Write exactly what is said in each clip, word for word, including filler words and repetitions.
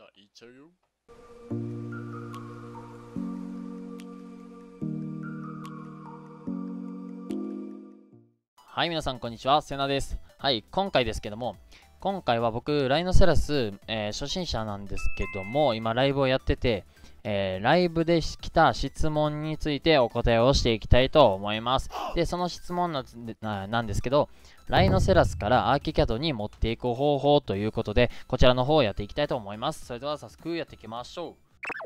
いっちゃうよ。 はい、皆さんこんにちは、せなです。はい、今回ですけども、今回は僕、ライノセラス、えー初心者なんですけども、今ライブをやってて、えーライブで来た質問についてお答えをしていきたいと思います。で、その質問のななんですけど、ライノセラスからアーキキャドに持っていく方法ということで、こちらの方をやっていきたいと思います。それでは早速やっていきましょう。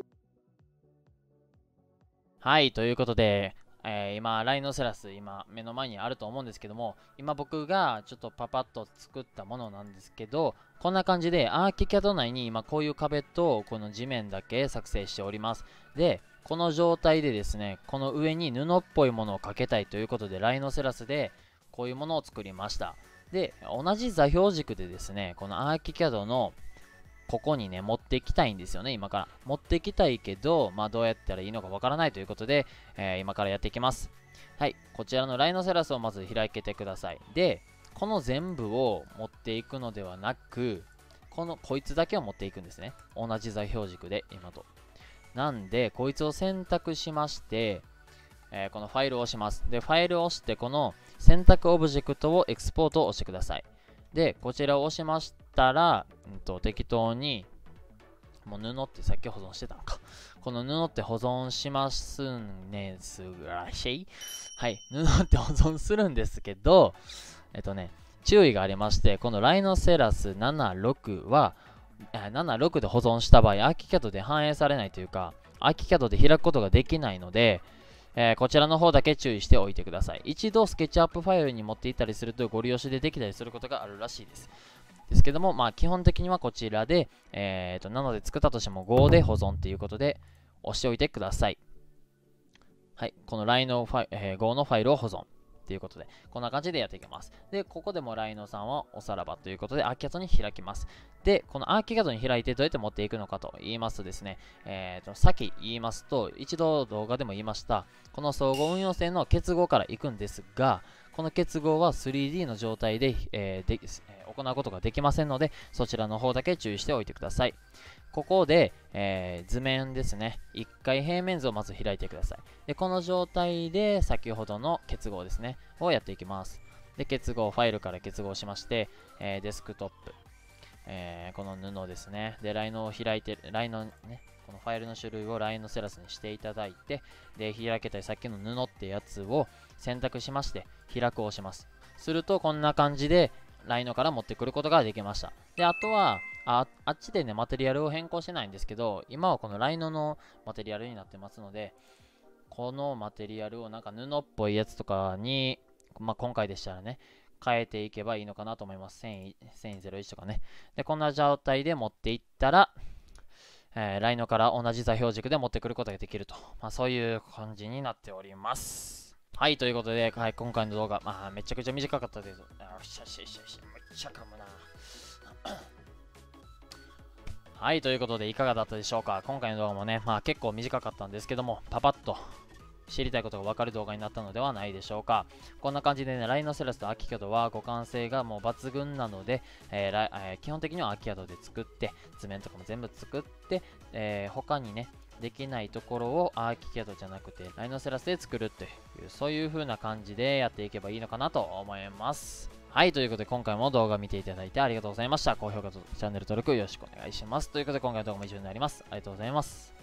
はい、ということで、えー今、ライノセラス、今、目の前にあると思うんですけども、今僕がちょっとパパッと作ったものなんですけど、こんな感じで、アーキキャド内に今こういう壁とこの地面だけ作成しております。で、この状態でですね、この上に布っぽいものをかけたいということで、ライノセラスでこういうものを作りました。で、同じ座標軸でですね、このアーキキャドのここにね、持ってきたいんですよね、今から。持ってきたいけど、まあ、どうやったらいいのかわからないということで、えー今からやっていきます。はい、こちらのライノセラスをまず開けてください。で、この全部を持っていくのではなく、この、こいつだけを持っていくんですね。同じ座標軸で、今と。なんで、こいつを選択しまして、えーこのファイルを押します。で、ファイルを押して、この選択オブジェクトをエクスポートを押してください。で、こちらを押しましたら、うんと、適当に、もう布ってさっき保存してたのか。この布って保存しますんですらしい。はい。布って保存するんですけど、えっとね、注意がありまして、このライノセラスななじゅうろくは、ななじゅうろくで保存した場合、アーキキャドで反映されないというか、アーキキャドで開くことができないので、えーこちらの方だけ注意しておいてください。一度スケッチアップファイルに持っていったりするとご利用しでできたりすることがあるらしいです。ですけども、まあ基本的にはこちらで、えーと、なので作ったとしてもごで保存ということで押しておいてください。はい、この ライノ ファイ、えーごのファイルを保存。ということで、こんな感じでやっていきます。で、ここでもライノさんはおさらばということで、アーキキャドに開きます。で、このアーキキャドに開いてどうやって持っていくのかと言いますとですね、えーと、さっき言いますと、一度動画でも言いました、この総合運用線の結合から行くんですが、この結合は スリーディー の状態で、えーでえー行うことができませんので、そちらの方だけ注意しておいてください。ここで、えー図面ですね。いっかい平面図をまず開いてください。で、この状態で先ほどの結合ですね、をやっていきます。で、結合、ファイルから結合しまして、えーデスクトップ、えーこの布ですね。で、ライノを開いて、ライノね、このファイルの種類をライノセラスにしていただいて、で、開けたいさっきの布ってやつを選択しまして、開くを押します。すると、こんな感じで、ライノから持ってくることができました。で、あとは、ああっちでね、マテリアルを変更してないんですけど、今はこのライノのマテリアルになってますので、このマテリアルをなんか布っぽいやつとかに、まあ、今回でしたらね、変えていけばいいのかなと思います。繊維、繊維ゼロいちとかね。で、こんな状態で持っていったら、えー、ライノから同じ座標軸で持ってくることができると。まあ、そういう感じになっております。はい、ということで、はい、今回の動画、まあ、めちゃくちゃ短かったです。よっしゃしゃしゃしゃ、めっちゃ噛むな。はい、ということでいかがだったでしょうか。今回の動画もね、まあ結構短かったんですけども、パパッと知りたいことが分かる動画になったのではないでしょうか。こんな感じでね、ライノセラスとアーキキャドは互換性がもう抜群なので、えーえー基本的にはアーキキャドで作って、図面とかも全部作って、えー他にね、できないところをアーキキャドじゃなくて、ライノセラスで作るっていう、そういう風な感じでやっていけばいいのかなと思います。はい、ということで今回も動画を見ていただいてありがとうございました。高評価とチャンネル登録よろしくお願いします。ということで今回の動画も以上になります。ありがとうございます。